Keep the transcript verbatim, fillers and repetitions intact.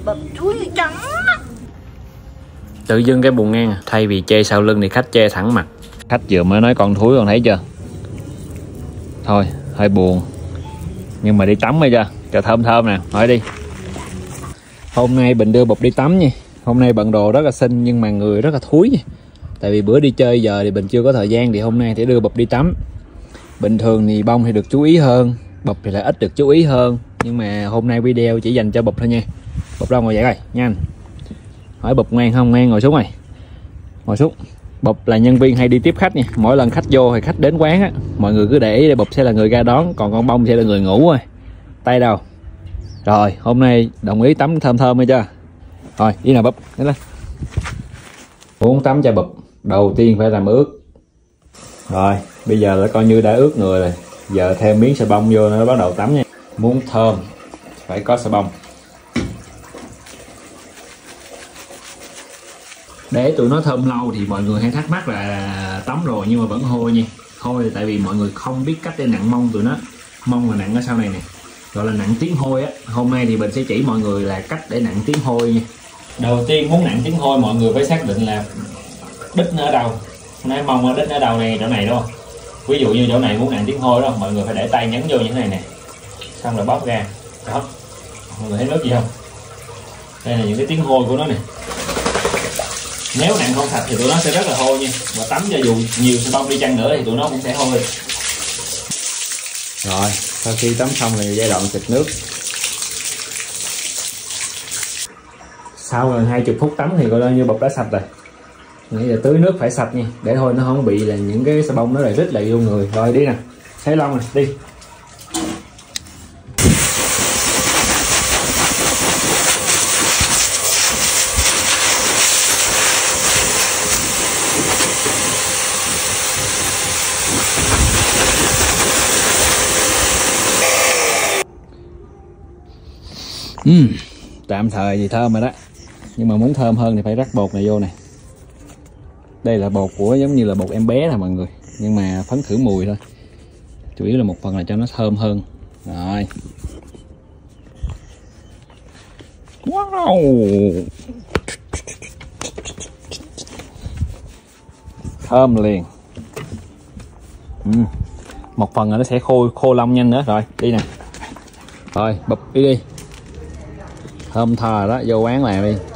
bập chuối trắng. Tự dưng cái buồn ngang, thay vì chê sau lưng thì khách chê thẳng mặt. Khách vừa mới nói con thúi, con thấy chưa? Thôi hơi buồn, nhưng mà đi tắm bây giờ cho thơm thơm nè. Hỏi đi. Hôm nay Bình đưa Bụp đi tắm nha. Hôm nay bận đồ rất là xinh nhưng mà người rất là thúi nha. Tại vì bữa đi chơi giờ thì Bình chưa có thời gian, thì hôm nay thì đưa Bụp đi tắm. Bình thường thì Bông thì được chú ý hơn, Bụp thì lại ít được chú ý hơn. Nhưng mà hôm nay video chỉ dành cho Bụp thôi nha. Bụp đâu ngồi dậy rồi nha anh. Hỏi Bụp ngoan không? Ngoan ngồi xuống rồi. Ngồi xuống. Bụp là nhân viên hay đi tiếp khách nha. Mỗi lần khách vô thì khách đến quán á, mọi người cứ để ý để Bụp sẽ là người ra đón, còn con Bông sẽ là người ngủ rồi. Tay đâu? Rồi hôm nay đồng ý tắm thơm thơm hay chưa? Rồi đi nào Bụp, đi lên. Muốn tắm cho Bụp đầu tiên phải làm ướt. Rồi bây giờ là coi như đã ướt người rồi. Giờ thêm miếng xà bông vô nó bắt đầu tắm nha. Muốn thơm phải có xà bông. Để tụi nó thơm lâu thì mọi người hay thắc mắc là tắm rồi nhưng mà vẫn hôi nha. Hôi là tại vì mọi người không biết cách để nặn mông tụi nó. Mông là nặn ở sau này nè, gọi là nặn tiếng hôi á. Hôm nay thì mình sẽ chỉ mọi người là cách để nặn tiếng hôi nha. Đầu tiên muốn nặn tiếng hôi mọi người phải xác định là đít nó ở đâu. Nói mông ở đít nó ở đâu này, chỗ này đúng không? Ví dụ như chỗ này muốn nặn tiếng hôi đó, mọi người phải để tay nhấn vô như thế này nè, xong rồi bóp ra. Đó, mọi người thấy nước gì không? Đây là những cái tiếng hôi của nó nè. Nếu nặn không sạch thì tụi nó sẽ rất là hôi nha. Và tắm cho dù nhiều xà bông đi chăng nữa thì tụi nó cũng sẽ hôi. Rồi, sau khi tắm xong thì giai đoạn xịt nước. Sau gần hai mươi phút tắm thì coi như Bụp đã sạch rồi. Nghĩ là tưới nước phải sạch nha, để thôi nó không bị là những cái xà bông nó lại rít lại vô người. Rồi đi nè, thấy lông rồi, đi. Uhm, tạm thời thì thơm rồi đó, nhưng mà muốn thơm hơn thì phải rắc bột này vô nè. Đây là bột của giống như là bột em bé nè mọi người, nhưng mà phấn khử mùi thôi, chủ yếu là một phần là cho nó thơm hơn. Rồi, wow, thơm liền. uhm. Một phần là nó sẽ khô khô lông nhanh nữa. Rồi đi nè, rồi Bụp đi đi. Thơm thò đó, vô quán làm đi.